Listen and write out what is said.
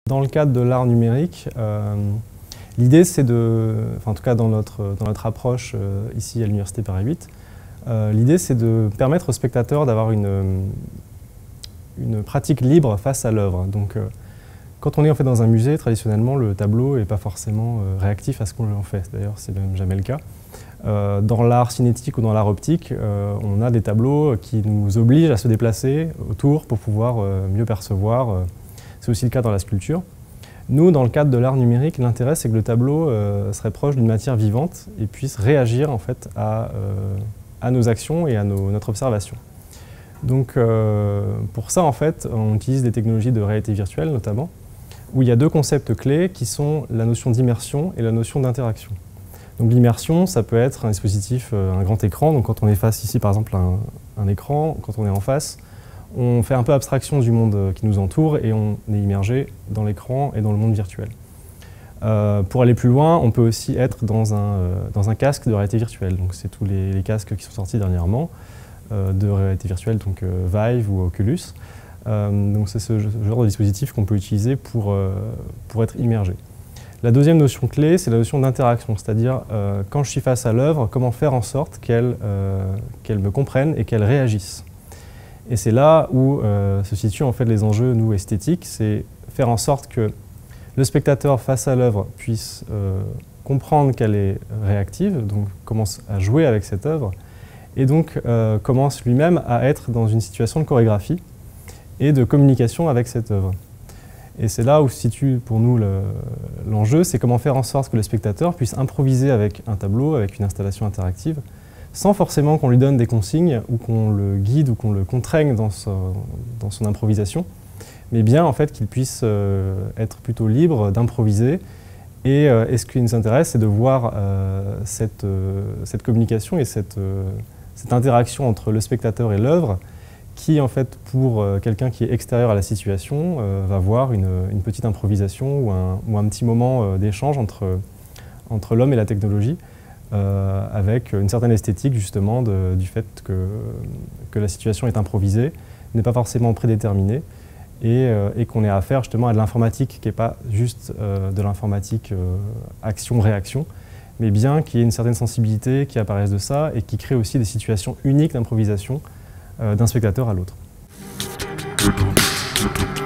Dans le cadre de l'art numérique, l'idée c'est en tout cas dans notre approche ici à l'Université Paris 8, l'idée c'est de permettre aux spectateurs d'avoir une pratique libre face à l'œuvre. Donc, quand on est en fait dans un musée, traditionnellement le tableau n'est pas forcément réactif à ce qu'on en fait. D'ailleurs, c'est même jamais le cas. Dans l'art cinétique ou dans l'art optique, on a des tableaux qui nous obligent à se déplacer autour pour pouvoir mieux percevoir. C'est aussi le cas dans la sculpture. Nous, dans le cadre de l'art numérique, l'intérêt c'est que le tableau serait proche d'une matière vivante et puisse réagir en fait à nos actions et à notre observation. Donc pour ça, en fait, on utilise des technologies de réalité virtuelle notamment, où il y a deux concepts clés qui sont la notion d'immersion et la notion d'interaction. Donc l'immersion, ça peut être un dispositif, un grand écran. Donc quand on est face ici, par exemple, à un écran, quand on est en face, on fait un peu abstraction du monde qui nous entoure et on est immergé dans l'écran et dans le monde virtuel. Pour aller plus loin, on peut aussi être dans un casque de réalité virtuelle. Donc c'est tous les casques qui sont sortis dernièrement de réalité virtuelle, donc Vive ou Oculus. Donc c'est ce genre de dispositif qu'on peut utiliser pour être immergé. La deuxième notion clé, c'est la notion d'interaction, c'est-à-dire quand je suis face à l'œuvre, comment faire en sorte qu'elle me comprenne et qu'elle réagisse. Et c'est là où se situent en fait les enjeux, nous, esthétiques, c'est faire en sorte que le spectateur face à l'œuvre puisse comprendre qu'elle est réactive, donc commence à jouer avec cette œuvre, et donc commence lui-même à être dans une situation de chorégraphie et de communication avec cette œuvre. Et c'est là où se situe pour nous l'enjeu, c'est comment faire en sorte que le spectateur puisse improviser avec un tableau, avec une installation interactive, sans forcément qu'on lui donne des consignes ou qu'on le guide ou qu'on le contraigne dans son improvisation, mais bien en fait qu'il puisse être plutôt libre d'improviser. Et ce qui nous intéresse, c'est de voir cette communication et cette interaction entre le spectateur et l'œuvre, qui en fait pour quelqu'un qui est extérieur à la situation va voir une petite improvisation ou un petit moment d'échange entre l'homme et la technologie, avec une certaine esthétique justement du fait que la situation est improvisée, n'est pas forcément prédéterminée, et qu'on ait affaire justement à de l'informatique qui n'est pas juste de l'informatique action-réaction, mais bien qu'il y ait une certaine sensibilité qui apparaisse de ça et qui crée aussi des situations uniques d'improvisation d'un spectateur à l'autre.